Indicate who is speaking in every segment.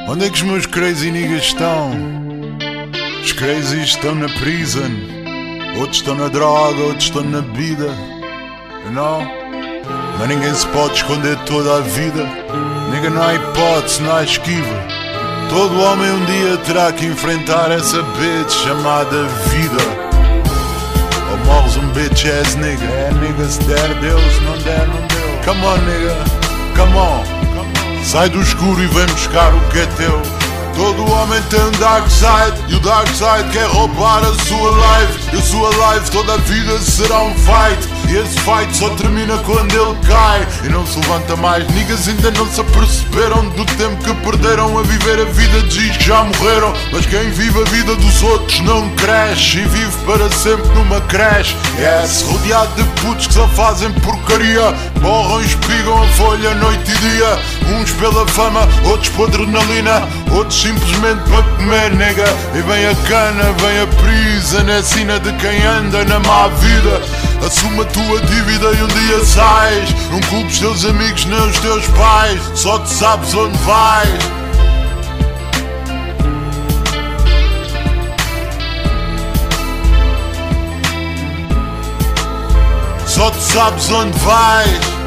Speaker 1: Onde é que os meus crazy niggas estão? Os crazy estão na prison, outros estão na droga, outros estão na bebida. Não, mas ninguém se pode esconder toda a vida. Nigga, não há hipótese, não há esquiva. Todo homem um dia terá que enfrentar essa bitch chamada vida. Ou morres um bitch ass nigga. É nigga, se der Deus, se não der não deu. Come on nigga, come on. Sai do escuro e vem buscar o que é teu. Todo homem tem um dark side, e o dark side quer roubar a sua life. E a sua life toda a vida será um fight. E esse fight só termina quando ele cai e não se levanta mais. Niggas ainda não se aperceberam do tempo que perderam a viver a vida de que já morreram. Mas quem vive a vida dos outros não cresce, e vive para sempre numa creche. Yes, rodeado de putos que só fazem porcaria, borram e espigam a folha noite e dia. Uns pela fama, outros por adrenalina, outros simplesmente para comer, nega. E vem a cana, vem a prison, é sina de quem anda na má vida. Assume a tua dívida e um dia sais. Não culpes os teus amigos nem os teus pais, só te sabes onde vais. Só te sabes onde vais.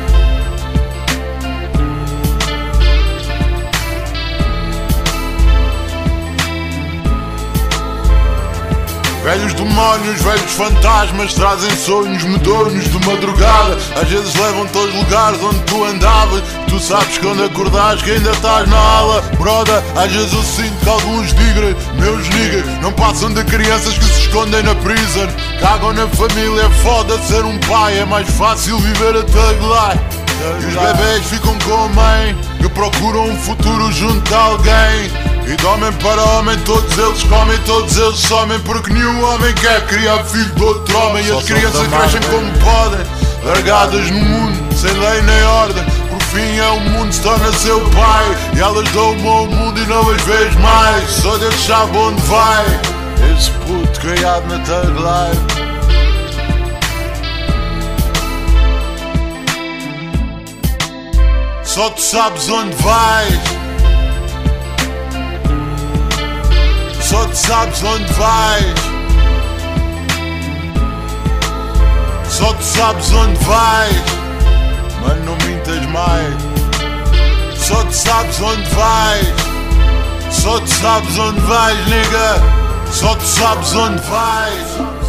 Speaker 1: Velhos demónios, velhos fantasmas trazem sonhos medonhos de madrugada. Às vezes levam-te aos lugares onde tu andavas. Tu sabes que quando acordares que ainda estás na ala. Broda, às vezes eu sinto que alguns niggas, meus niggas, não passam de crianças que se escondem na prison. Cagam na família, é foda ser um pai. É mais fácil viver a thug life. E os bebés ficam com a mãe, que procuram um futuro junto a alguém. E de homem para homem todos eles comem, todos eles somem. Porque nenhum homem quer criar filho de outro homem. E as crianças crescem como podem, largadas no mundo, sem lei nem ordem. Por fim é o mundo se torna seu pai, e elas dão-me ao mundo e não as vês mais. Só Deus sabe onde vai esse puto criado na thug life. Só tu sabes onde vais. Só tu sabes onde vais. Só tu sabes onde vais. Mano, não mintas mais. Só tu sabes onde vais. Só tu sabes onde vais, nigga. Só tu sabes onde vais.